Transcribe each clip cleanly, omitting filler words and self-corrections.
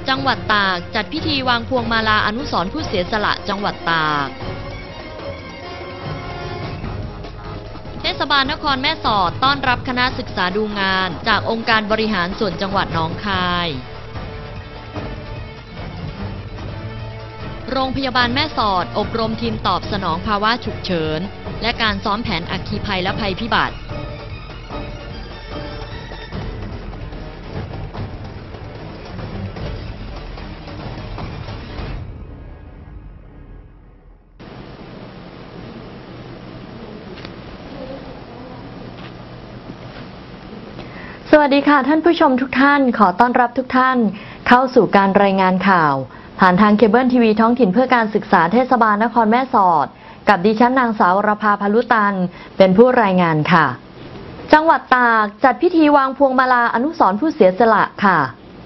จังหวัดตากจัดพิธีวางพวงมาลาอนุสรณ์ผู้เสียสละจังหวัดตากเทศบาลนครแม่สอดต้อนรับคณะศึกษาดูงานจากองค์การบริหารส่วนจังหวัดหนองคายโรงพยาบาลแม่สอดอบรมทีมตอบสนองภาวะฉุกเฉินและการซ้อมแผนอัคคีภัยและภัยพิบัติสวัสดีค่ะท่านผู้ชมทุกท่านขอต้อนรับทุกท่านเข้าสู่การรายงานข่าวผ่านทางเคเบิลทีวีท้องถิ่นเพื่อการศึกษาเทศบาลนครแม่สอดกับดิฉันนางสาวรภา พลุตันเป็นผู้รายงานค่ะจังหวัดตากจัดพิธีวางพวงมาลาอนุสรณ์ผู้เสียสละค่ะ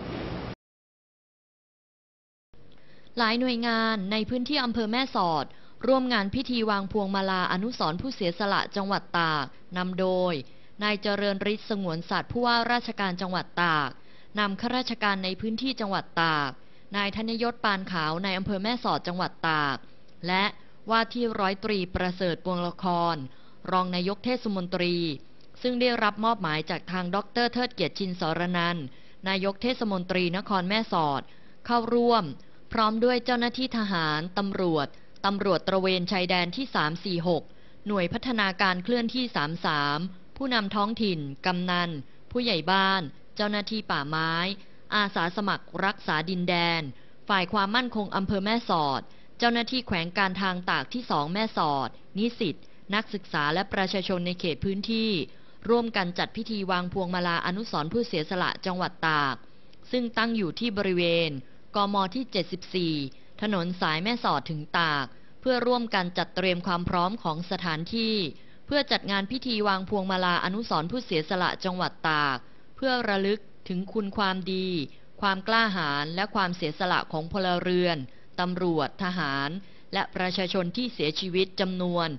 หลายหน่วยงานในพื้นที่อำเภอแม่สอดร่วมงานพิธีวางพวงมาลาอนุสรณ์ผู้เสียสละจังหวัดตากนำโดยนายเจริญฤทธิ์สงวนสัตว์ผู้ว่าราชการจังหวัดตากนำข้าราชการในพื้นที่จังหวัดตากนายธนยศปานขาวในอำเภอแม่สอดจังหวัดตากและว่าที่ร้อยตรีประเสริฐปวงละครรองนายกเทศมนตรีซึ่งได้รับมอบหมายจากทางดร.เทิดเกียรติชินสรนันท์นายกเทศมนตรีนครแม่สอดเข้าร่วมพร้อมด้วยเจ้าหน้าที่ทหารตำรวจตระเวนชายแดนที่346หน่วยพัฒนาการเคลื่อนที่33ผู้นำท้องถิ่นกำนันผู้ใหญ่บ้านเจ้าหน้าที่ป่าไม้อาสาสมัครรักษาดินแดนฝ่ายความมั่นคงอำเภอแม่สอดเจ้าหน้าที่แขวงการทางตากที่2แม่สอดนิสิตนักศึกษาและประชาชนในเขตพื้นที่ร่วมกันจัดพิธีวางพวงมาลาอนุสรณ์ผู้เสียสละจังหวัดตากซึ่งตั้งอยู่ที่บริเวณกมที่74ถนนสายแม่สอดถึงตากเพื่อร่วมกันจัดเตรียมความพร้อมของสถานที่เพื่อจัดงานพิธีวางพวงมาลาอนุสรณ์ผู้เสียสละจังหวัดตากเพื่อระลึกถึงคุณความดีความกล้าหาญและความเสียสละของพลเรือนตำรวจทหารและประชาชนที่เสียชีวิตจำนวน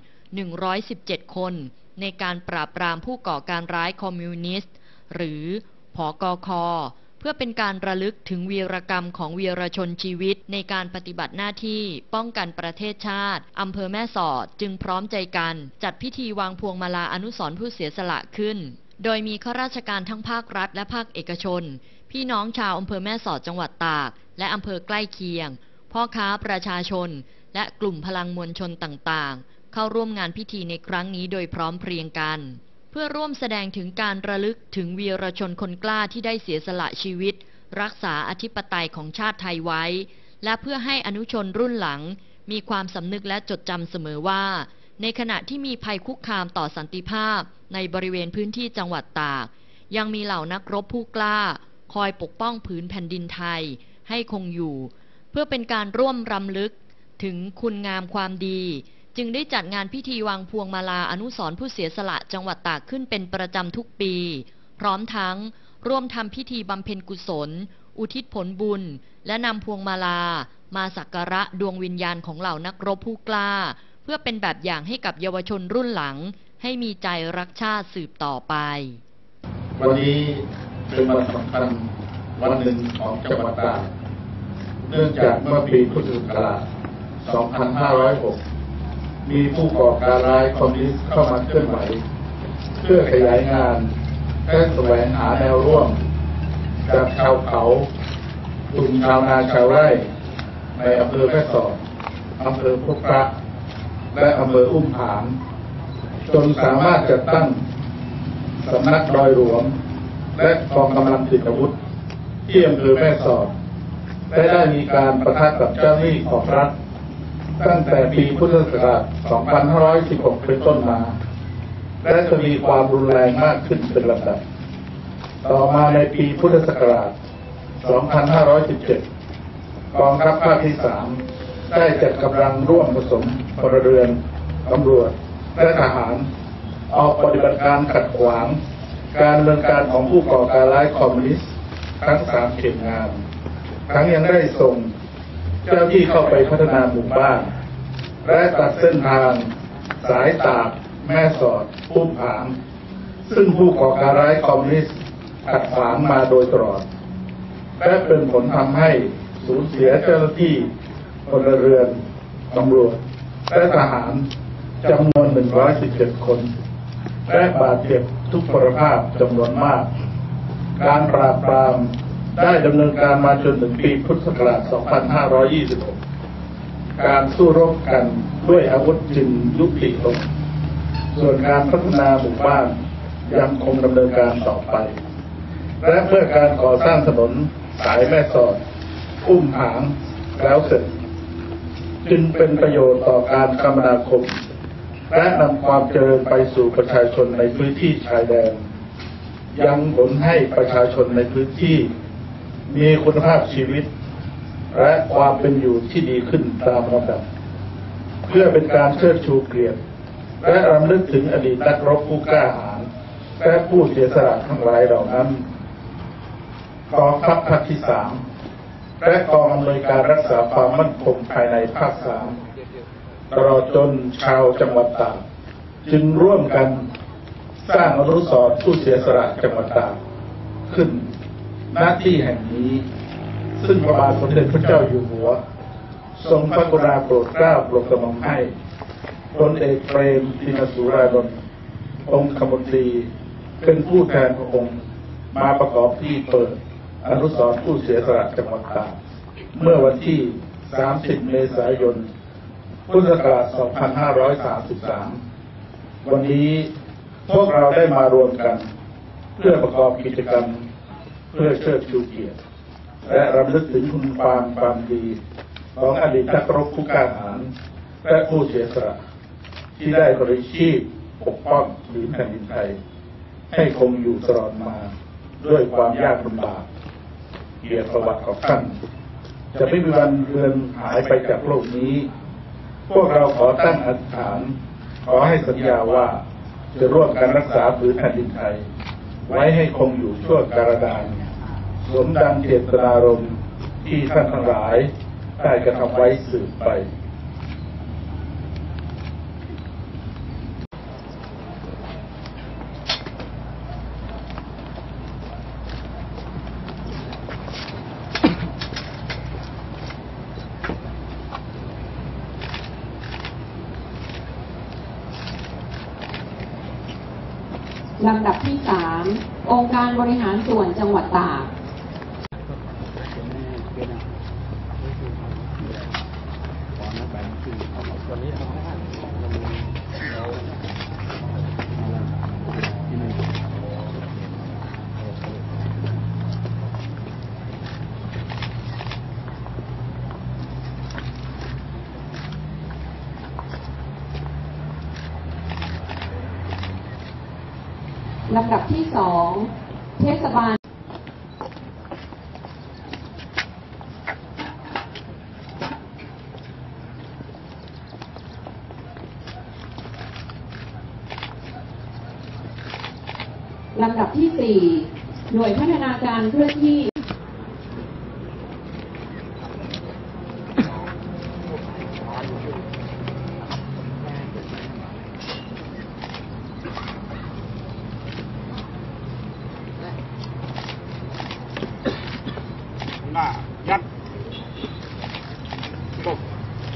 117คนในการปราบปรามผู้ก่อการร้ายคอมมิวนิสต์หรือผกค.เพื่อเป็นการระลึกถึงวีรกรรมของวีรชนชีวิตในการปฏิบัติหน้าที่ป้องกันประเทศชาติอำเภอแม่สอดจึงพร้อมใจกันจัดพิธีวางพวงมาลาอนุสรณ์ผู้เสียสละขึ้นโดยมีข้าราชการทั้งภาครัฐและภาคเอกชนพี่น้องชาวอำเภอแม่สอดจังหวัดตากและอำเภอใกล้เคียงพ่อค้าประชาชนและกลุ่มพลังมวลชนต่างๆเข้าร่วมงานพิธีในครั้งนี้โดยพร้อมเพรียงกันเพื่อร่วมแสดงถึงการระลึกถึงวีรชนคนกล้าที่ได้เสียสละชีวิตรักษาอธิปไตยของชาติไทยไว้และเพื่อให้อนุชนรุ่นหลังมีความสำนึกและจดจำเสมอว่าในขณะที่มีภัยคุกคามต่อสันติภาพในบริเวณพื้นที่จังหวัดตากยังมีเหล่านักรบผู้กล้าคอยปกป้องผืนแผ่นดินไทยให้คงอยู่เพื่อเป็นการร่วมรำลึกถึงคุณงามความดีจึงได้จัดงานพิธีวางพวงมาลาอนุสรณ์ผู้เสียสละจังหวัดตากขึ้นเป็นประจำทุกปีพร้อมทั้งร่วมทำพิธีบำเพ็ญกุศลอุทิศผลบุญและนำพวงมาลามาสักการะดวงวิญญาณของเหล่านักรบผู้กล้าเพื่อเป็นแบบอย่างให้กับเยาวชนรุ่นหลังให้มีใจรักชาติสืบต่อไปวันนี้เป็นวันสำคัญวันหนึ่งของจังหวัดตากเนื่องจากเมื่อปีพุทธศักราช 2506 มีผู้ก่อการร้ายคอมมิวนิสต์เข้ามาเคลื่อนไหวเพื่อขยายงานและแสวงหาแนวร่วมจากชาวเขากลุ่มชาวนาชาวไร่ในอำเภอแม่สอดอำเภอพบพระและอำเภออุ้มผางจนสามารถจัดตั้งสำนักดอยหลวงและกองกำลังติดอาวุธที่อำเภอแม่สอดและได้มีการปะทะกับเจ้าหน้าที่ของรัฐตั้งแต่ปีพุทธศักราช 2516 เป็นต้นมาและทวีความรุนแรงมากขึ้นเป็นลำดับต่อมาในปีพุทธศักราช 2517 กองทัพภาคที่ 3 ได้จัดกำลังร่วมผสมพลเรือนตำรวจและทหารออกปฏิบัติการขัดขวางการดำเนินการของผู้ก่อการร้ายคอมมิวนิสต์ทั้ง3เขตงานทั้งยังได้ส่งเจ้าหน้าที่เข้าไปพัฒนาหมู่บ้านและตัดเส้นทางสายตากแม่สอดอุ้มผางซึ่งผู้ก่อการร้ายคอมมิวนิสต์ขัดขวางมาโดยตลอดและเป็นผลทำให้สูญเสียเจ้าหน้าที่พลเรือนตำรวจและทหารจำนวน117 คนและบาดเจ็บทุกพลภาพจำนวนมากการปราบปรามได้ดำเนินการมาจนถึงปีพุทธศักราช 2526 การสู้รบกันด้วยอาวุธจึงยุติลงส่วนการพัฒนาหมู่บ้านยังคงดำเนินการต่อไปและเมื่อการก่อสร้างถนนสายแม่สอดอุ้มผางแล้วเสร็จจึงเป็นประโยชน์ต่อการคมนาคมและนำความเจริญไปสู่ประชาชนในพื้นที่ชายแดนยังผลให้ประชาชนในพื้นที่มีคุณภาพชีวิตและความเป็นอยู่ที่ดีขึ้นตามลำดับเพื่อเป็นการเชิดชูเกียรติและรำลึกถึงอดีตนักรบผู้กล้าหาญและผู้เสียสละทั้งหลายเหล่านั้นกองทัพภาคที่ 3และกองอำนวยการรักษาความมั่นคงภายในภาค 3ตลอดจนชาวจังหวัดตากจึงร่วมกันสร้างอนุสรณ์ผู้เสียสละจังหวัดตากขึ้นณที่แห่งนี้ซึ่งพระบาทสมเด็จพระเจ้าอยู่หัวทรงพระกรุณาโปรดเกล้าโปรดกระหม่อมให้พลเอกเปรมติณสูรานนท์องคมนตรีเป็นผู้แทนพระองค์มาประกอบพิธีเปิดอนุสรณ์ผู้เสียสละจังหวัดตากเมื่อวันที่ 30 เมษายน พุทธศักราช 2533 วันนี้พวกเราได้มารวมกันเพื่อประกอบกิจกรรมเพื่อเชิดชูเกียรติและรำลึกถึงคุณความดีของอดีตนักรบผู้กล้าหาญและผู้เสียสละที่ได้บริชีพปกป้องผืนแผ่นดินไทยให้คงอยู่ตลอดมาด้วยความยากลำบากเกียรติประวัติของท่านจะไม่มีวันเลือนหายไปจากโลกนี้พวกเราขอตั้งอธิษฐานขอให้สัญญาว่าจะร่วมกันรักษาผืนแผ่นดินไทยไว้ให้คงอยู่ชั่วกาลนานสมดังเจตนารมณ์ที่ท่านทั้งหลายได้กระทำไว้สืบไปลำดับที่ 3 องค์การบริหารส่วนจังหวัดตากลำดับที่ 2 เทศบาลลำดับที่ 4 หน่วยพัฒนาการเคลื่อนที่หน้ายัดตบ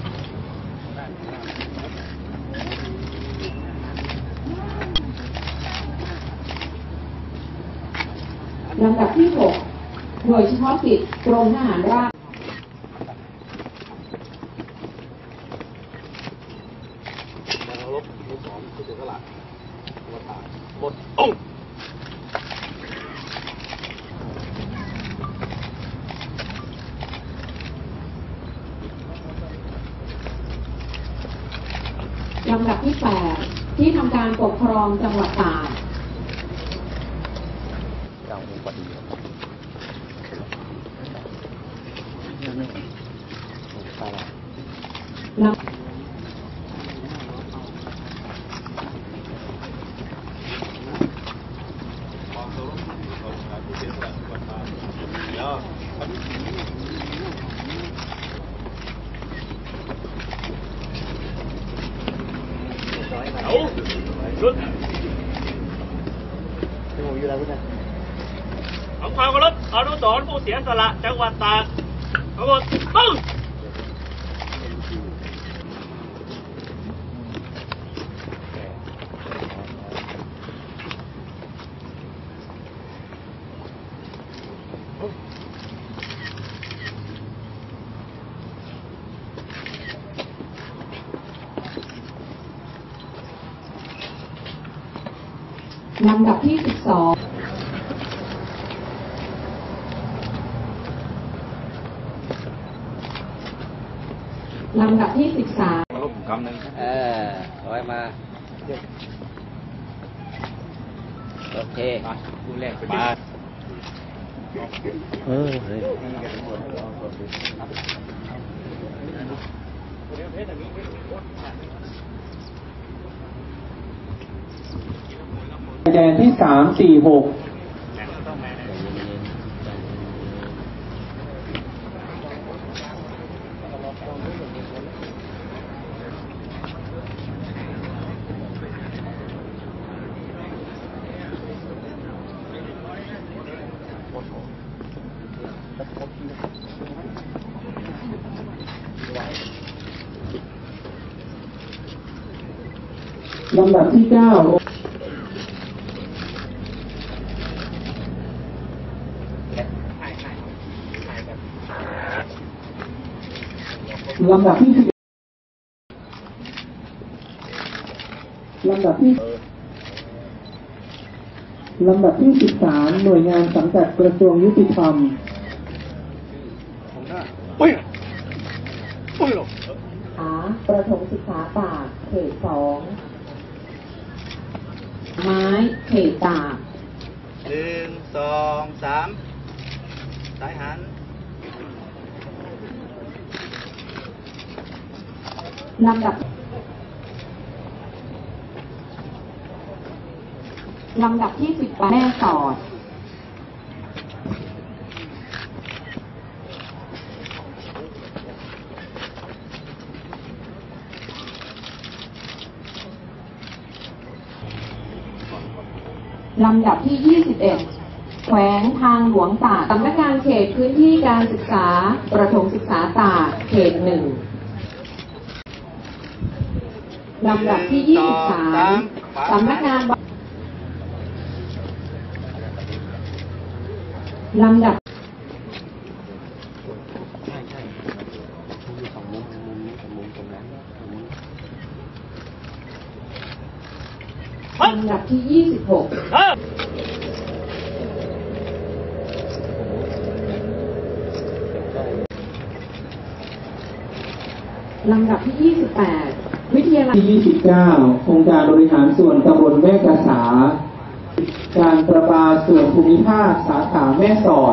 ลำดับที่ 6 หน่วยเฉพาะกิจกรมทหารราบรบมือสองผู้เสียสละหมดองค์ลำดับที่ 8 ที่ทำการปกครองจังหวัดตากเอาหยุดที่ผมอยู่แล้วนะทำความเคารพอนุสรณ์ผู้เสียสละจังหวัดตากทั้งหมดปึ้งลำดับที่ 12 ลำดับที่ 13 คำหนึ่งร้อยมาโอเคคู่แรกไปมาแดนที่346ลำดับที่9ลำดับที่13หน่วยงานสังกัดกระทรวงยุติธรรมประถมศึกษาตากเขต 2 ไม้เขตตาก 1 2 3สายหันลำดับที่ 18 แม่สอด ลำดับที่ 21 แขวงทางหลวงตากสำนักงานเขตพื้นที่การศึกษาประถมศึกษาตากเขต 1 ลำดับที่ 23 สำนักงานลำดับที่ 26 ลำดับที่ 28 วิทยาลัยที่29องค์การบริหารส่วนตำบลแม่กษาการประปาส่วนภูมิภาคสาขาแม่สอด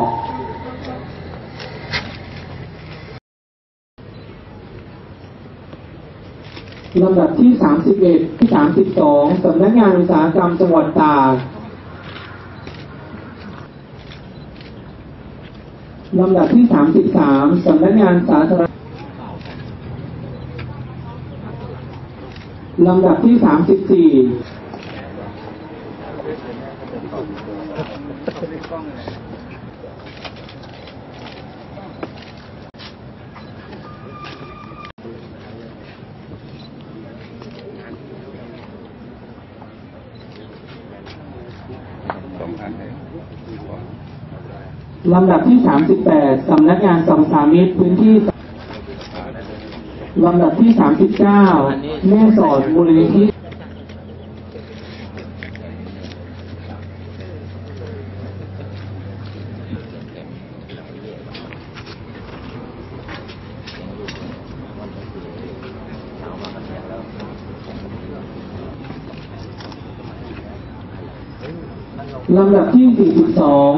ลำดับที่31ที่32สำนักงานอุตสาหกรรมจังหวัดตากลำดับที่33สำนักงานสาธารณลำดับที่34ลำดับที่38สำนักงานสองสามิตรพื้นที่ลำดับที่39แม่สอดมูลนิธิลำดับที่42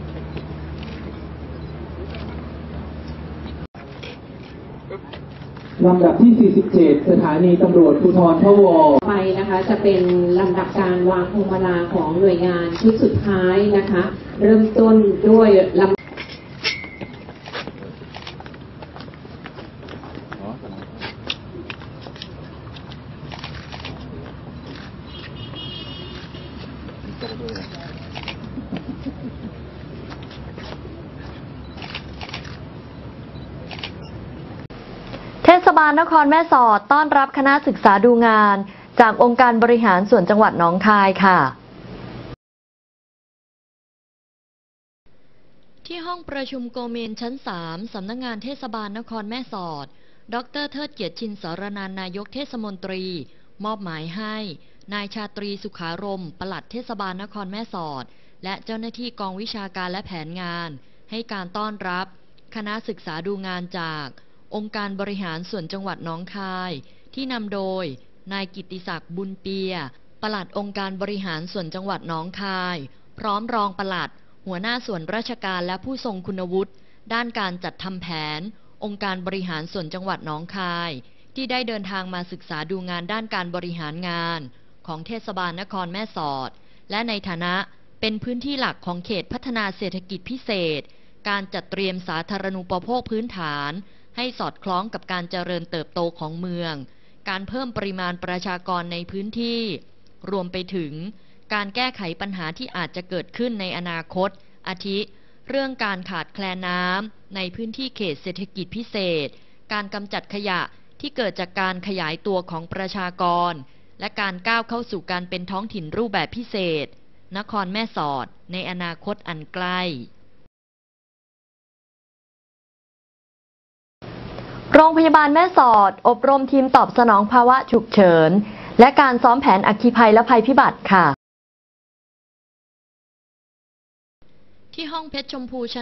ลลำดับที่ 47 สถานีตำรวจภูธรพะวอไปนะคะจะเป็นลำดับการวางพวงมาลาของหน่วยงานชุดสุดท้ายนะคะ เริ่มต้นด้วยลำเทศบาลนครแม่สอดต้อนรับคณะศึกษาดูงานจากองค์การบริหารส่วนจังหวัดหนองคายค่ะที่ห้องประชุมโกเมนชั้น 3 สำนักงานเทศบาลนครแม่สอด ดร.เทิดเกียรติชินสรนันท์นายกเทศมนตรีมอบหมายให้นายชาตรีสุขารมปลัดเทศบาลนครแม่สอดและเจ้าหน้าที่กองวิชาการและแผนงานให้การต้อนรับคณะศึกษาดูงานจากองค์การบริหารส่วนจังหวัดหนองคายที่นำโดยนายกิตติศักดิ์บุญเปียปลัดองค์การบริหารส่วนจังหวัดหนองคายพร้อมรองปลัดหัวหน้าส่วนราชการและผู้ทรงคุณวุฒิด้านการจัดทำแผนองค์การบริหารส่วนจังหวัดหนองคายที่ได้เดินทางมาศึกษาดูงานด้านการบริหารงานของเทศบาลนครแม่สอดและในฐานะเป็นพื้นที่หลักของเขตพัฒนาเศรษฐกิจพิเศษการจัดเตรียมสาธารณูปโภคพื้นฐานให้สอดคล้องกับการเจริญเติบโตของเมืองการเพิ่มปริมาณประชากรในพื้นที่รวมไปถึงการแก้ไขปัญหาที่อาจจะเกิดขึ้นในอนาคตอาทิเรื่องการขาดแคลนน้ำในพื้นที่เขตเศรษฐกิจพิเศษการกำจัดขยะที่เกิดจากการขยายตัวของประชากรและการก้าวเข้าสู่การเป็นท้องถิ่นรูปแบบพิเศษนครแม่สอดในอนาคตอันใกล้โรงพยาบาลแม่สอดอบรมทีมตอบสนองภาวะฉุกเฉินและการซ้อมแผนอัคคีภัยและภัยพิบัติค่ะที่ห้องเพชรชมพูชั้น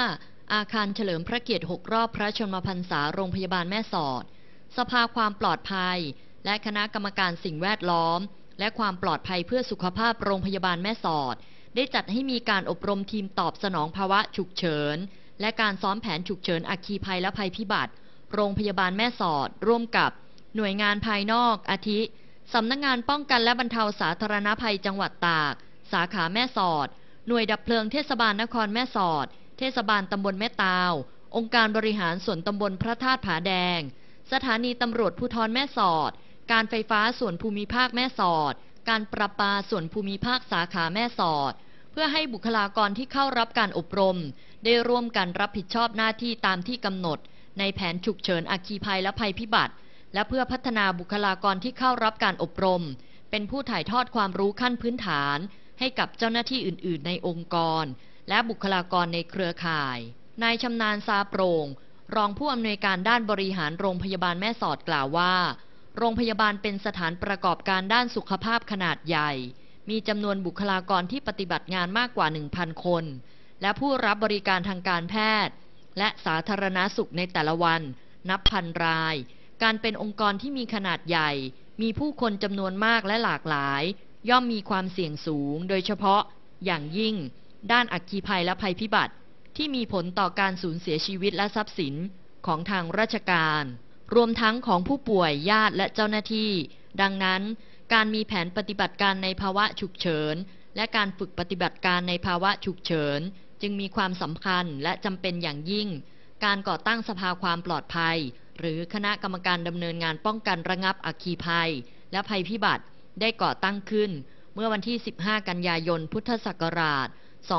5 อาคารเฉลิมพระเกียรติ6รอบพระชนมพรรษาโรงพยาบาลแม่สอดสภาความปลอดภัยและคณะกรรมการสิ่งแวดล้อมและความปลอดภัยเพื่อสุขภาพโรงพยาบาลแม่สอดได้จัดให้มีการอบรมทีมตอบสนองภาวะฉุกเฉินและการซ้อมแผนฉุกเฉินอัคคีภัยและภัยพิบัติโรงพยาบาลแม่สอดร่วมกับหน่วยงานภายนอกอาทิสำนักงานป้องกันและบรรเทาสาธารณภัยจังหวัดตากสาขาแม่สอดหน่วยดับเพลิงเทศบาลนครแม่สอดเทศบาลตำบลแม่ตาวองค์การบริหารส่วนตำบลพระธาตุผาแดงสถานีตำรวจภูธรแม่สอดการไฟฟ้าส่วนภูมิภาคแม่สอดการประปาส่วนภูมิภาคสาขาแม่สอดเพื่อให้บุคลากรที่เข้ารับการอบรมได้ร่วมกันรับผิดชอบหน้าที่ตามที่กำหนดในแผนฉุกเฉินอัคคีภัยและภัยพิบัติและเพื่อพัฒนาบุคลากรที่เข้ารับการอบรมเป็นผู้ถ่ายทอดความรู้ขั้นพื้นฐานให้กับเจ้าหน้าที่อื่นๆในองค์กรและบุคลากรในเครือข่ายนายชำนาญซาโปร่งรองผู้อำนวยการด้านบริหารโรงพยาบาลแม่สอดกล่าวว่าโรงพยาบาลเป็นสถานประกอบการด้านสุขภาพขนาดใหญ่มีจำนวนบุคลากรที่ปฏิบัติงานมากกว่า 1,000 คนและผู้รับบริการทางการแพทย์และสาธารณสุขในแต่ละวันนับพันรายการเป็นองค์กรที่มีขนาดใหญ่มีผู้คนจำนวนมากและหลากหลายย่อมมีความเสี่ยงสูงโดยเฉพาะอย่างยิ่งด้านอัคคีภัยและภัยพิบัติที่มีผลต่อการสูญเสียชีวิตและทรัพย์สินของทางราชการรวมทั้งของผู้ป่วยญาติและเจ้าหน้าที่ดังนั้นการมีแผนปฏิบัติการในภาวะฉุกเฉินและการฝึกปฏิบัติการในภาวะฉุกเฉินจึงมีความสำคัญและจำเป็นอย่างยิ่งการก่อตั้งสภาความปลอดภัยหรือคณะกรรมการดำเนินงานป้องกันระงับอัคคีภัยและภัยพิบัติได้ก่อตั้งขึ้นเมื่อวันที่ 15 กันยายน พุทธศักราช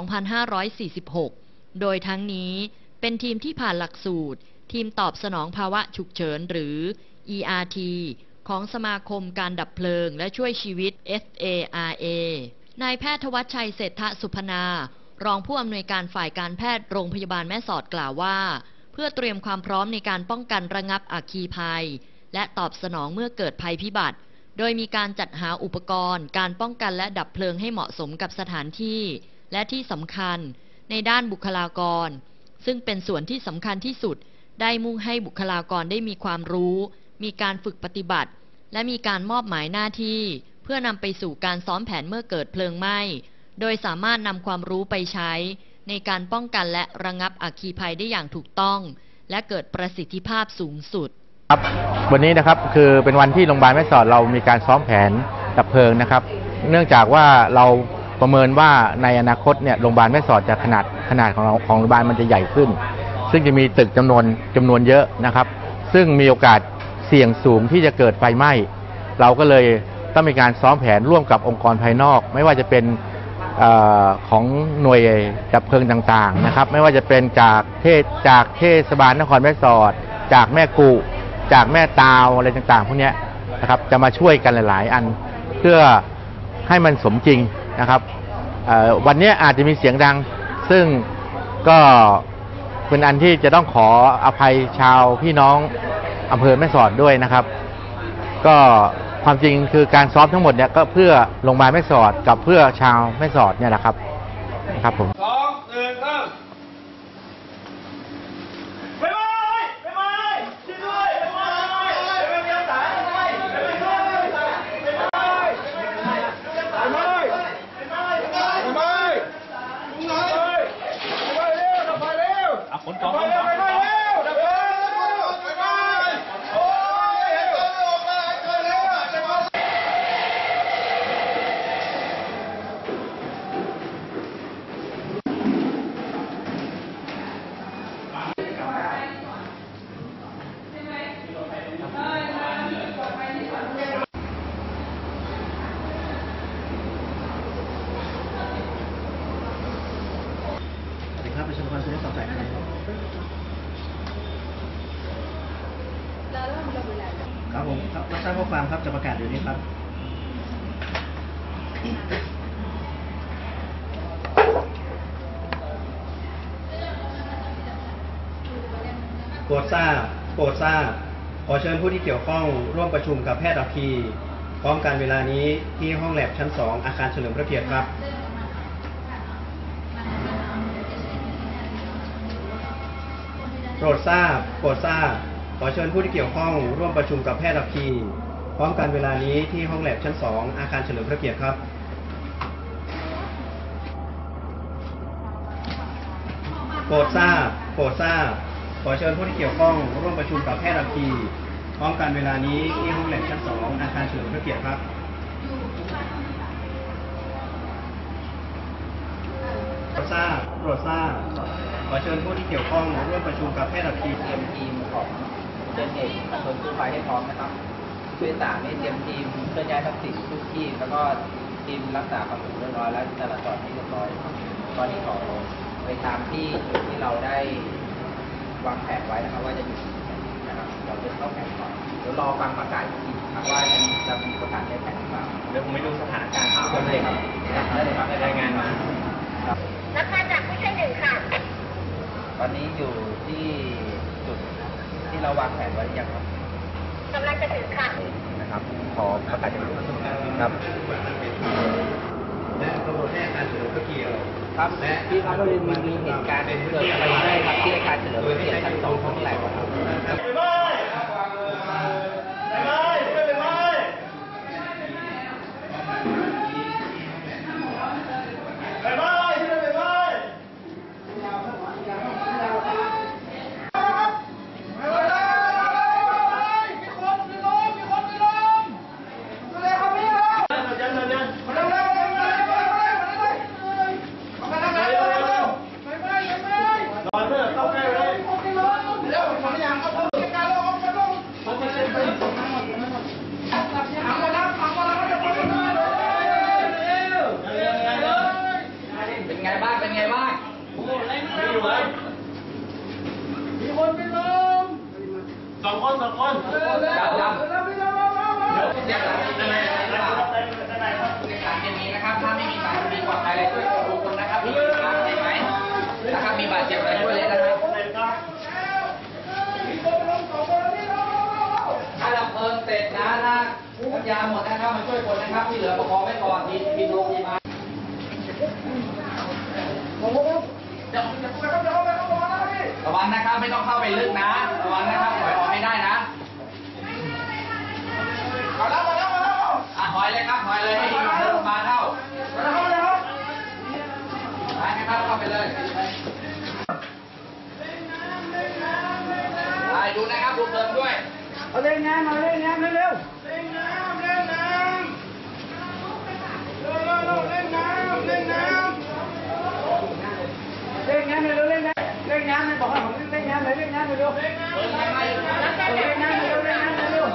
2546 โดยทั้งนี้เป็นทีมที่ผ่านหลักสูตรทีมตอบสนองภาวะฉุกเฉินหรือ ERT ของสมาคมการดับเพลิงและช่วยชีวิต FARA นายแพทย์ทวัชชัยเศรษฐสุพนารองผู้อำนวยการฝ่ายการแพทย์โรงพยาบาลแม่สอดกล่าวว่าเพื่อเตรียมความพร้อมในการป้องกันระงับอัคคีภัยและตอบสนองเมื่อเกิดภัยพิบัติโดยมีการจัดหาอุปกรณ์การป้องกันและดับเพลิงให้เหมาะสมกับสถานที่และที่สำคัญในด้านบุคลากรซึ่งเป็นส่วนที่สำคัญที่สุดได้มุ่งให้บุคลากรได้มีความรู้มีการฝึกปฏิบัติและมีการมอบหมายหน้าที่เพื่อนำไปสู่การซ้อมแผนเมื่อเกิดเพลิงไหม้โดยสามารถนำความรู้ไปใช้ในการป้องกันและระงับอัคคีภัยได้อย่างถูกต้องและเกิดประสิทธิภาพสูงสุดครับวันนี้นะครับคือเป็นวันที่โรงพยาบาลแม่สอดเรามีการซ้อมแผนดับเพลิงนะครับเนื่องจากว่าเราประเมินว่าในอนาคตเนี่ยโรงพยาบาลแม่สอดจะขนาดของโรงพยาบาลมันจะใหญ่ขึ้นซึ่งจะมีตึกจำนวนเยอะนะครับซึ่งมีโอกาสเสี่ยงสูงที่จะเกิดไฟไหม้เราก็เลยต้องมีการซ้อมแผนร่วมกับองค์กรภายนอกไม่ว่าจะเป็นของหน่วยดับเพลิงต่างๆนะครับไม่ว่าจะเป็นจากเทศบาลนครแม่สอดจากแม่กุจากแม่ตาวอะไรต่างๆพวกนี้นะครับจะมาช่วยกันหลายๆอันเพื่อให้มันสมจริงนะครับวันนี้อาจจะมีเสียงดังซึ่งก็เป็นอันที่จะต้องขออภัยชาวพี่น้องอำเภอแม่สอดด้วยนะครับก็ความจริงคือการซ้อมทั้งหมดเนี่ยก็เพื่อโรงพยาบาลแม่สอดกับเพื่อชาวแม่สอดเนี่ยแหละครับครับผมประชาชนสุริสอบแสงครับผมครับรับทราบข้อความครับจะประกาศเดี๋ยวนี้ครับโปรดทราบขอเชิญผู้ที่เกี่ยวข้องร่วมประชุมกับแพทย์อัคคีพร้อมกันเวลานี้ที่ห้องแลบชั้น 2อาคารเฉลิมพระเกียรติครับโปรดทราบขอเชิญผู้ที่เกี่ยวข้องร่วมประชุมกับแพทย์อัคคีพร้อมกันเวลานี้ที่ห้องแลบชั้น 2อาคารเฉลิมพระเกียรติครับโปรดทราบขอเชิญผู้ที่เกี่ยวข้องร่วมประชุมกับแพทย์อัคคีพร้อมกันเวลานี้ที่ห้องแลบชั้น 2อาคารเฉลิมพระเกียรติครับโปรดทราบขอเชิญผู้ที่เกี่ยวข้องร่วมประชุมกับแพทย์อัคคีเตรียมทีมของเดินเอกประชาชนกู้ภัยให้พร้อมนะครับช่วยต่างให้เตรียมทีมเคลื่อนย้ายทรัพย์สินทุกที่แล้วก็ทีมรักษาความสงบเรียบร้อยและจราจรให้เรียบร้อยตอนนี้ขอไปตามที่จุดที่เราได้วางแผนไว้นะครับว่าจะอยู่นะครับเราจะเข้าแผนก่อนเดี๋ยวรอฟังประกาศอีกทีครับว่าจะมีประกาศในแผนหรือเปล่าเดี๋ยวผมไปดูสถานการณ์ทุกคนเลยครับได้เลยครับรายงานมารับมาจากผู้ช่วยหนึ่งค่ะตอนนี้อยู่ที่จุดที่เราวางแผนไว้ยังครับกำลังจะถึงค่ะนะครับขอประกาศจากผู้ช่วยครับและตำรวจให้อาคารเฉลิมพระเกียรติครับและที่ครับมีเหตุการณ์เกิดอะไรได้ครับที่อาคารเฉลิมพระเกียรติชั้น 2ห้องแลบครับเป็นไงบ้างโอ้โหแรงมากเลยมีคนเป็นลมสองคนจับอย่างนี้นะครับถ้าไม่มีบาดเจ็บปลอดภัยอะไรช่วยทุกคนนะครับมีบาดเจ็บไหมนะครับมีบาดเจ็บอะไรช่วยเลยนะครับถ้าดับเพลิงเสร็จนะน้ำยาหมดนะครับมาช่วยคนนะครับที่เหลือประคองไว้ก่อนทีมโรงพยาบาลระวังนะครับไม่ต้องเข้าไปลึกนะระวังนะครับถอยออกให้ได้นะมาแล้วถอยเลยครับถอยเลยให้ทีมโรงพยาบาลเข้าไปนะครับเข้าไปเลยไปดูนะครับดูเพลิงด้วยเอาเล่นน้ำเอาเล่นน้ำเร็วเล่นน้ำเล่นน้ำเร็วเล่นน้ำเล่นน้ำเล่นน้ำเร็วเล่นน้ำเล่นน้ำบอกว่าผมเล่นน้ำเลยเล่นน้ำเร็วเล่นน้ำเล่นน้ำเร็วเล่นน้ำเร็ว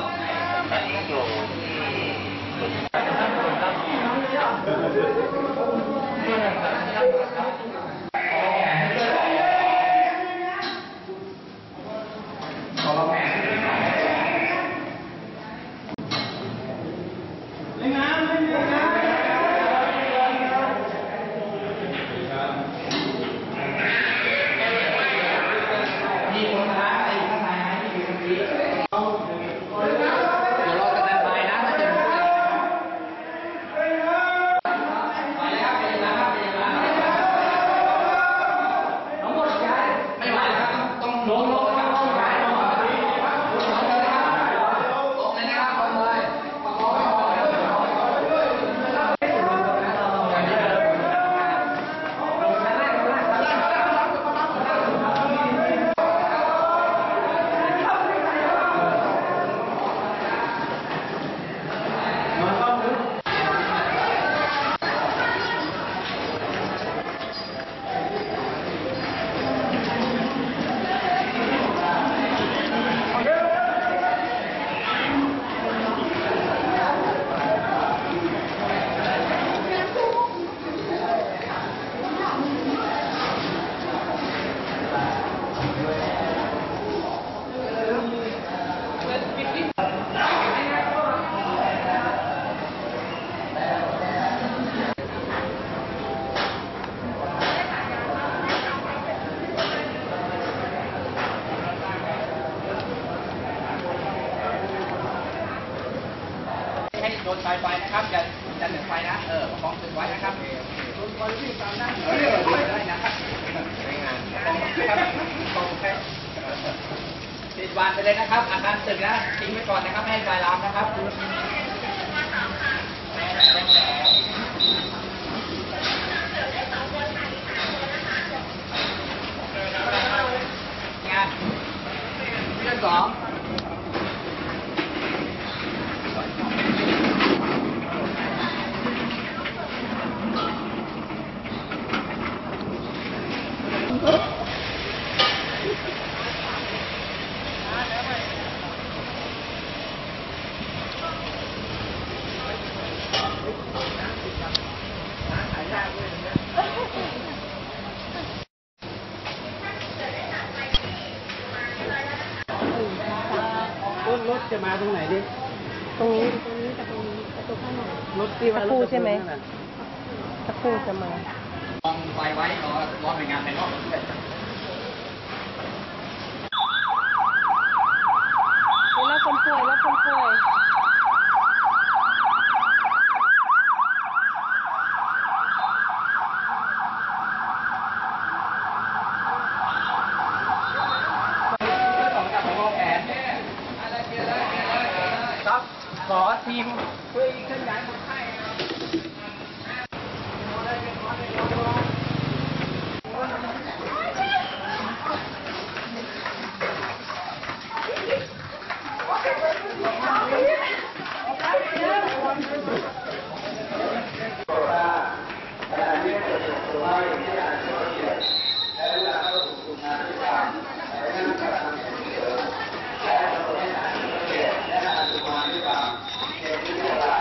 โดนไฟนะครับอย่าเหนือไฟนะประคองตึงไว้นะครับได้นะครับติดวานไปเลยนะครับอาคารตึกนะทิ้งไว้ก่อนนะครับให้ไฟลามนะครับงานเรื่องสองรถจะมาตรงไหนดิตรงนี้กับตรงนี้ประตูข้างหน้ารถที่ว่ารถใช่ไหมสักครู่จะมาลองไฟไว้รอหน่วยงานภายนอกด้วยแล้วคนป่วยครับขอทีมช่วยเคลื่อนย้ายคนไข้และ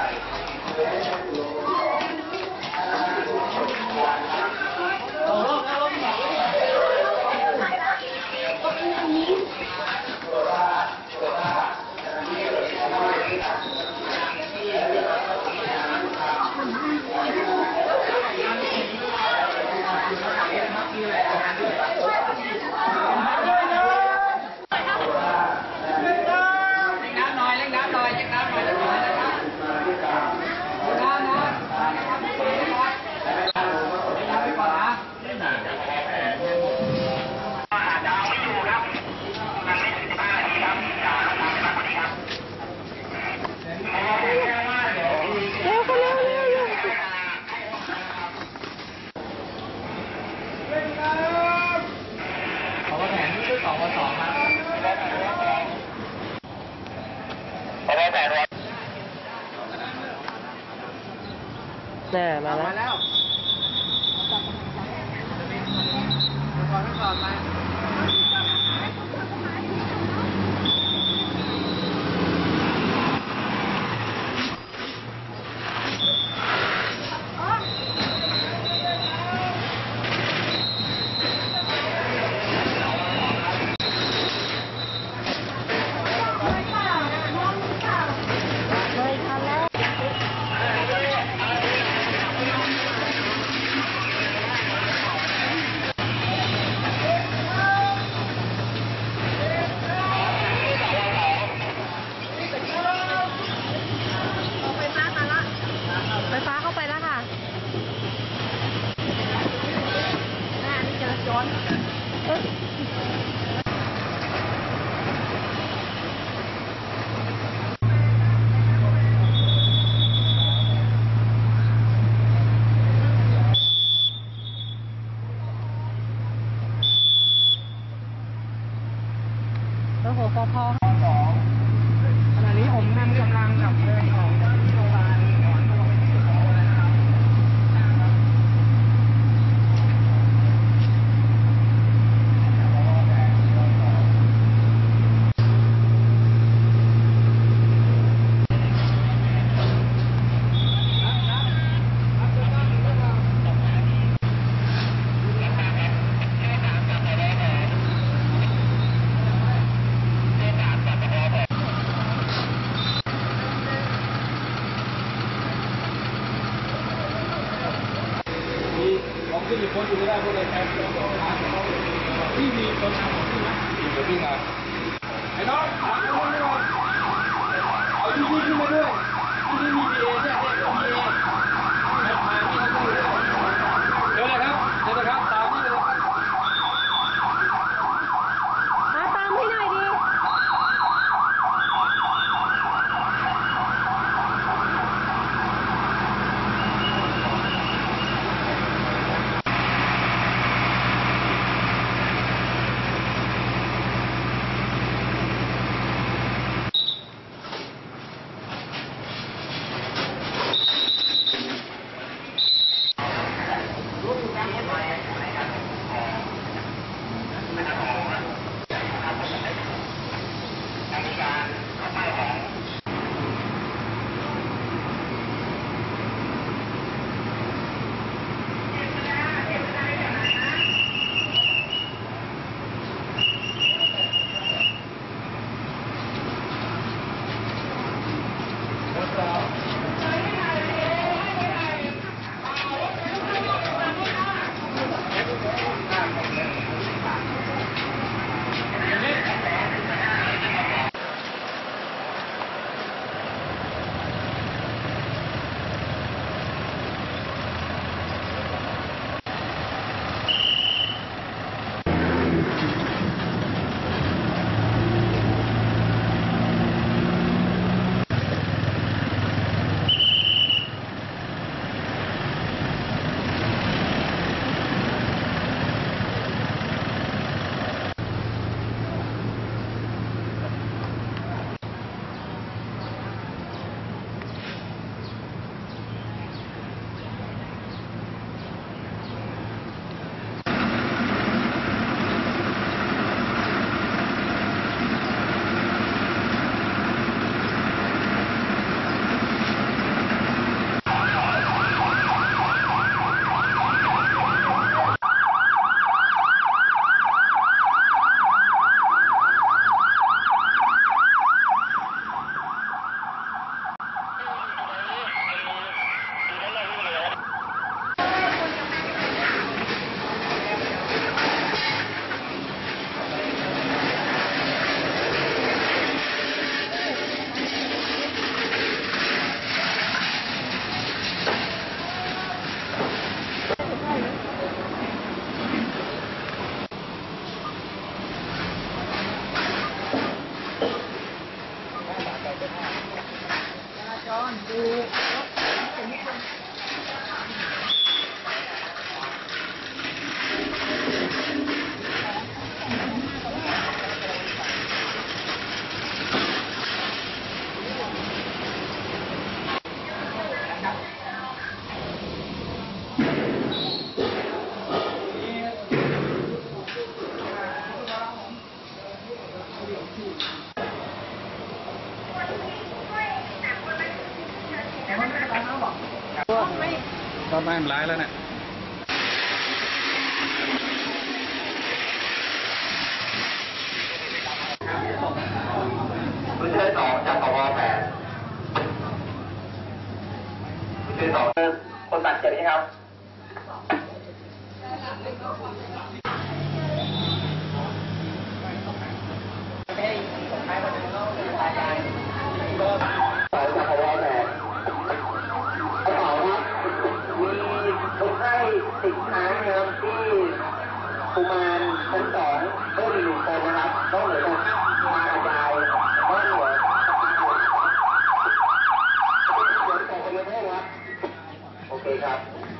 มาแล้วไฟฟ้าเข้าไปแล้วค่ะนี่จราจรโอ้โหพอขณะนี้ผมนำกำลังกับเดินของเจ้าหน้าที่โรงพยาบาลหมอนทองนะครับของที่มีคนอยู่ไม่ได้พวกเลยแทนที่มีคนทำของที่นะที่วิ่งมาไอ้น้องหาคนไม่รอเอาที่นี่ขึ้นมาด้วยที่นี่มีเอเนี่ยมีเอเดี๋ยวเลยครับเดี๋ยวเลยครับตามนี่เลยมาตามให้หน่อยดิมันร้ายแล้วเนี่ยคุณเชิญต่อจากปว8คุณเชิญต่อคนบาดเจ็บใช่ครับติดค้างนะครับที่กุมารชั้น2ก็มี1 คนนะครับต้องเหลือแต่มาบรรยายก็เหลือต่อไปเลยครับโอเคครับ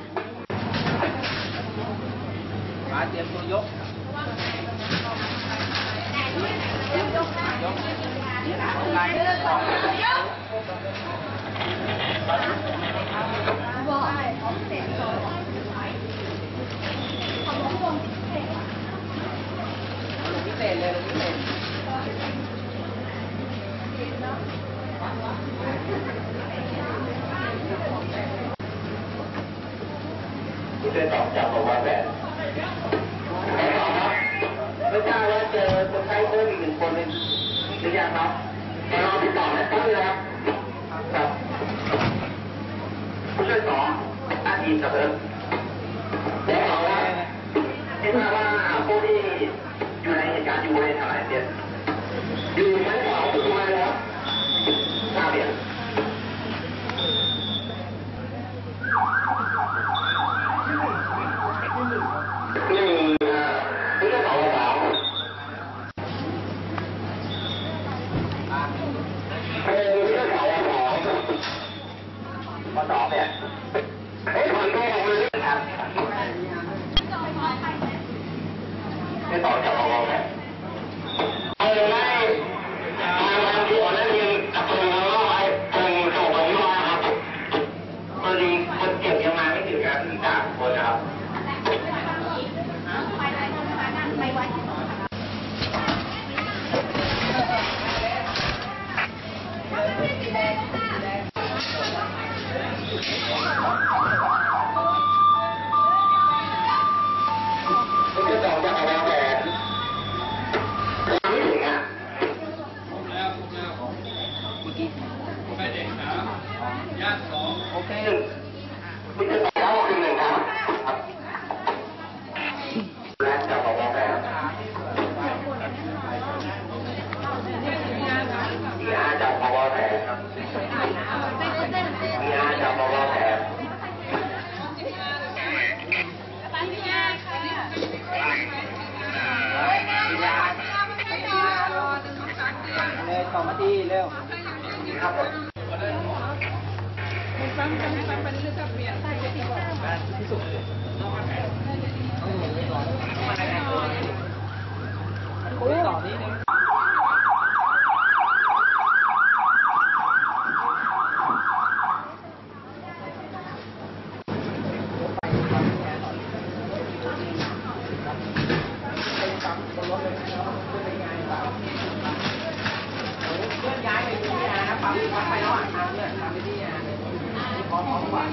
มาเตรียมตัวยกพิเศษเลยพิเศษที่เดินออกจากโรงพยาบาลแบบไม่ทราบว่าเจอคนไข้เพิ่มอีก1 คนหรือยังครับมารอติดต่อได้ครับครับผู้ช่วย2อาทีมกับเพิ่มแล้วบอกว่าไม่ทราบว่าผู้ที่อยู่ในเหตุการณ์อยู่ในทางไหนเปลี่ยนอยู่ชั้น2ถูกไหมครับทราบยังข้อ2เนี่ยคนก็ลงเลยครับไม่ต่อจากเราเนี่ยเอาไม่ทางที่อ่อนนั้นยังกับตัวเราไว้คงส่งไปที่ว่าครับพอดีคนเจ็บยังมาไม่ถึงกัน3 คนนะครับจะต่อจากเราแต่ไม่ถึงอ่ะไม่เด็กนะญาติ2โอเคคุณจะต่อแล้วคือ1ครับและจากเราแต่ที่อาจากเราแต่ที่อาจากเราแต่2 นาทีเร็วครับฟังไปเรื่อยๆกับเปลี่ยนที่สุดต่อนี้นึงเลื่อนย้ายไปที่นี่นะครับปั๊มวัดไประหว่างทางเนี่ยทำไปที่ที่พร้อมกว่า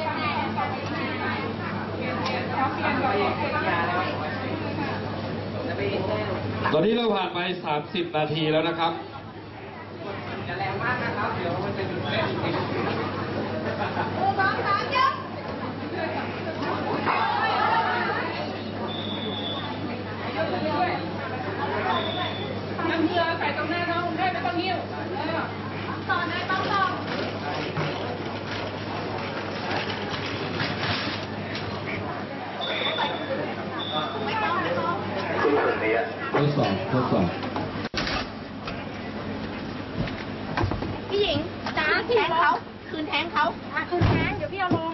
ตอนนี้เราผ่านไป30 นาทีแล้วนะครับจะแรงมากนะครับเดี๋ยวมันจะเป็นแรงจริงน้ำเกลือใส่ตรงหน้าน้องได้ไม่ต้องนิ้วต่อได้ต้องต่อทดสอบพี่หญิงจ้าแทงเขาคืนแทงเขาคืนแทงเดี๋ยวพี่เอาลง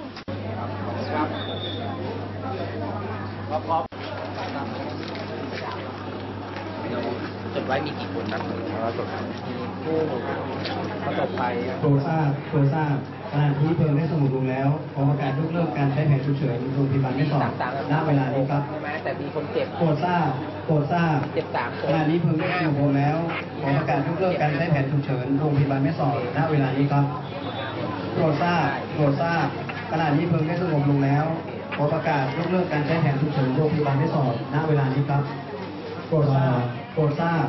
จดไว้มีกี่คนนะมีผู้ประสบภัยโปรทราบขณะที่เพลิงได้สงบลงแล้วขอประกาศยกเลิกการใช้แผนฉุกเฉินโรงพยาบาลแม่สอดณเวลานี้ครับแต่มีคนเจ็บโปรดทราบเจ็บ3 คนขณะนี้เพลิงได้สงบลงแล้วขอประกาศยกเลิกการใช้แผนฉุกเฉินโรงพยาบาลแม่สอดณเวลานี้ครับโปรดทราบขณะนี้เพลิงได้สงบลงแล้วขขอประกาศยกเลิกการใช้แผนฉุกเฉินโรงพยาบาลแม่สอดณเวลานี้ครับโปรดทราบ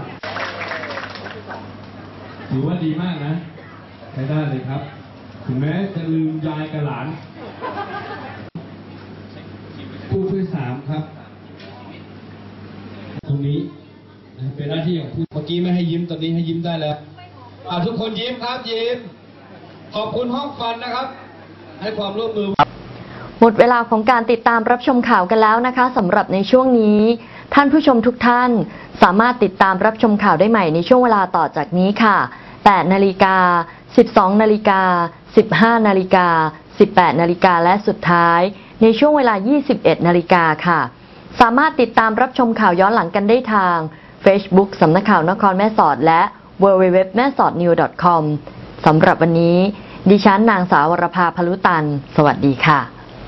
ถือว่าดีมากนะใช้ได้เลยครับถึงแม้จะลืมยายกับหลานผู้ช่วย3ครับตรงนี้เป็นหน้าที่ของผู้เมื่อกี้ไม่ให้ยิ้มตอนนี้ให้ยิ้มได้แล้วทุกคนยิ้มครับยิ้มขอบคุณห้องฟันนะครับให้ความร่วมมือหมดเวลาของการติดตามรับชมข่าวกันแล้วนะคะสำหรับในช่วงนี้ท่านผู้ชมทุกท่านสามารถติดตามรับชมข่าวได้ใหม่ในช่วงเวลาต่อจากนี้ค่ะ8 นาฬิกา 12 นาฬิกา 15 นาฬิกา 18 นาฬิกาและสุดท้ายในช่วงเวลา 21 นาฬิกาค่ะสามารถติดตามรับชมข่าวย้อนหลังกันได้ทาง Facebook สำนักข่าวนครแม่สอดและ www.maesotnews.com สำหรับวันนี้ดิฉันนางสาววรภา พลุตันสวัสดีค่ะ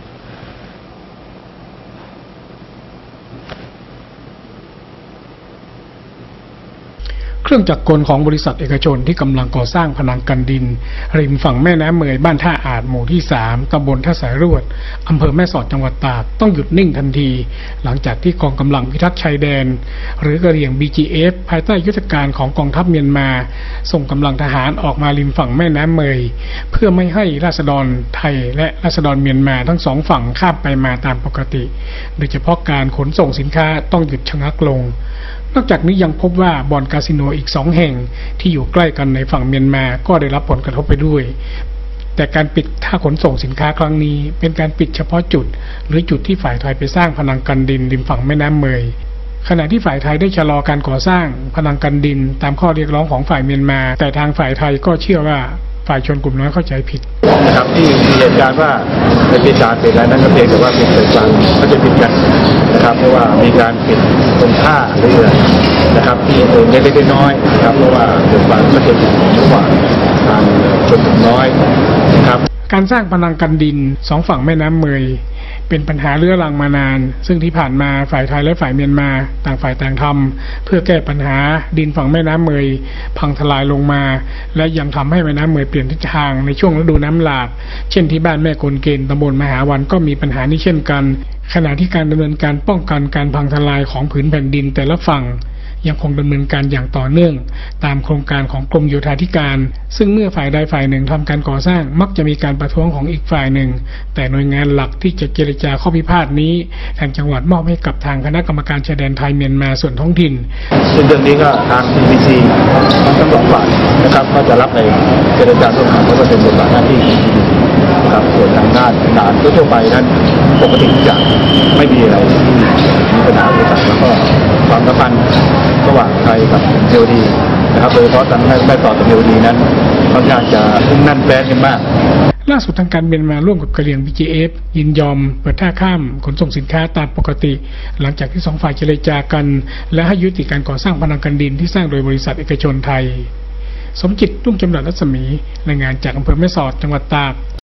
เครื่องจักรกลของบริษัทเอกชนที่กำลังก่อสร้างพนังกันดินริมฝั่งแม่น้ำเมยบ้านท่าอาจหมู่ที่3ตำบลท่าสายรวดอำเภอแม่สอดจังหวัดตากต้องหยุดนิ่งทันทีหลังจากที่กองกำลังพิทักษ์ชายแดนหรือกะเหรี่ยง BGF ภายใต้ยุทธการของกองทัพเมียนมาส่งกำลังทหารออกมาริมฝั่งแม่น้ำเมยเพื่อไม่ให้ราษฎรไทยและราษฎรเมียนมาทั้งสองฝั่งข้ามไปมาตามปกติโดยเฉพาะการขนส่งสินค้าต้องหยุดชะงักลงนอกจากนี้ยังพบว่าบ่อนคาสิโนอีก2 แห่งที่อยู่ใกล้กันในฝั่งเมียนมาก็ได้รับผลกระทบไปด้วยแต่การปิดท่าขนส่งสินค้าครั้งนี้เป็นการปิดเฉพาะจุดหรือจุดที่ฝ่ายไทยไปสร้างพนังกันดินริมฝั่งแม่น้ำเมยขณะที่ฝ่ายไทยได้ชะลอการก่อสร้างพนังกันดินตามข้อเรียกร้องของฝ่ายเมียนมาแต่ทางฝ่ายไทยก็เชื่อว่าฝ่ายชนกลุ่มน้อยเข้าใจผิดนะครับที่มีเหตุการณ์ว่าเป็นปีศาจเป็นอะไรนั้นก็เพียงแต่ว่าเป็นเศษความเข้าใจผิดกันนะครับเพราะว่ามีการปิดตรงท่าเรือนะครับที่เล็กๆน้อยๆนะครับเพราะว่าเกิดความเข้าใจผิดระหว่างทางชนกลุ่มน้อยนะครับการสร้างพนังกันดิน2 ฝั่งแม่น้ำเมยเป็นปัญหาเรื้อรังมานานซึ่งที่ผ่านมาฝ่ายไทยและฝ่ายเมียนมาต่างฝ่ายต่างทำเพื่อแก้ปัญหาดินฝั่งแม่น้ำเมยพังทลายลงมาและยังทำให้แม่น้ำเมยเปลี่ยนทิศทางในช่วงฤดูน้ำหลากเช่นที่บ้านแม่กลเกณฑ์ตำบลมหาวันก็มีปัญหานี้เช่นกันขณะที่การดำเนินการป้องกันการพังทลายของผืนแผ่นดินแต่ละฝั่งยังคงดำเนินการอย่างต่อเนื่องตามโครงการของกรมโยธาธิการซึ่งเมื่อฝ่ายใดฝ่ายหนึ่งทำการก่อสร้างมักจะมีการประท้วงของอีกฝ่ายหนึ่งแต่หน่วยงานหลักที่จะเจรจาข้อพิพาทนี้ทางจังหวัดมอบให้กับทางคณะกรรมการชายแดนไทยเมียนมาส่วนท้องถิ่นซึ่งเรื่องนี้ก็ทาง BBC ทั้ง2 ฝ่ายนะครับก็จะรับในเจรจาร่วมกันเพราะว่าเป็นบทบาทหน้าที่นะครับส่วนทางด้านด่านทั่วไปนั้นปกติจะไม่มีอะไรที่มีปัญหาอุปสรรคแล้วก็ความสัมพันธ์ระหว่างไทยกับเทวดีนะครับโดยเฉพาะทางแม่สอดกับเทวดีนั้นค่อนข้างจะมุ่งมั่นแฟ้นกันมากล่าสุดทางการเมียนมาร่วมกับกะเหรี่ยง BGF ยินยอมเปิดท่าข้ามขนส่งสินค้าตามปกติหลังจากที่2 ฝ่ายเจรจากันและให้ยุติการก่อสร้างพนังกันดินที่สร้างโดยบริษัทเอกชนไทยสมจิต รุ่งจำรัดรัศมีรายงานจากอำเภอแม่สอดจังหวัดตาก